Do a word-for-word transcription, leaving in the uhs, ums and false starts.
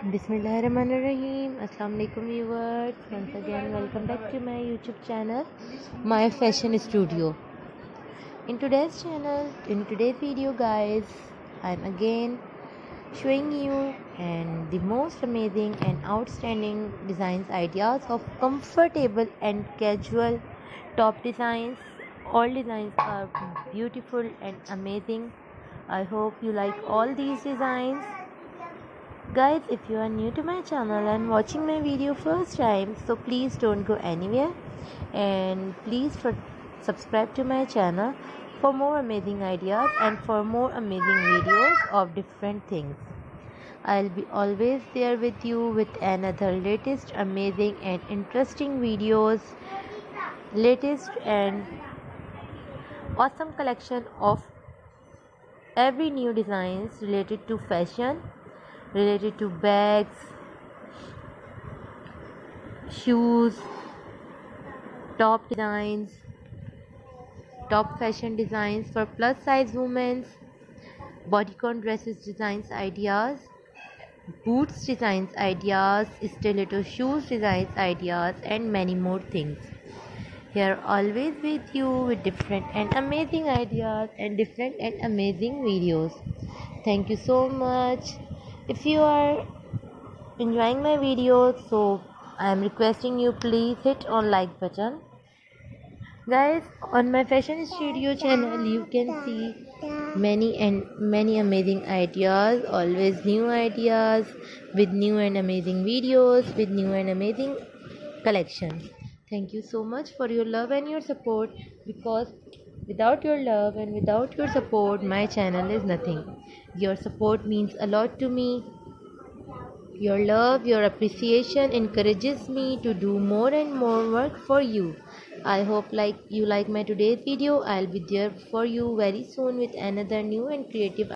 Bismillahirrahmanirrahim. Assalamu alaikum viewers. Once again, welcome back to my YouTube channel, My Fashion Studio. In today's channel, in today's video, guys, I'm again showing you and the most amazing and outstanding designs ideas of comfortable and casual top designs. All designs are beautiful and amazing. I hope you like all these designs. Guys, if you are new to my channel and watching my video first time, so please don't go anywhere and please for subscribe to my channel for more amazing ideas and for more amazing videos of different things. I'll be always there with you with another latest amazing and interesting videos, latest and awesome collection of every new designs related to fashion, related to bags, shoes, top designs, top fashion designs for plus size women, bodycon dresses designs ideas, boots designs ideas, stiletto shoes designs ideas, and many more things. Here always with you with different and amazing ideas and different and amazing videos. Thank you so much. If you are enjoying my videos, so I am requesting you please hit on like button. Guys, on my fashion studio channel you can see many and many amazing ideas, always new ideas with new and amazing videos, with new and amazing collections. Thank you so much for your love and your support, because without your love and without your support, my channel is nothing. Your support means a lot to me. Your love, your appreciation encourages me to do more and more work for you. I hope like you like my today's video. I'll be there for you very soon with another new and creative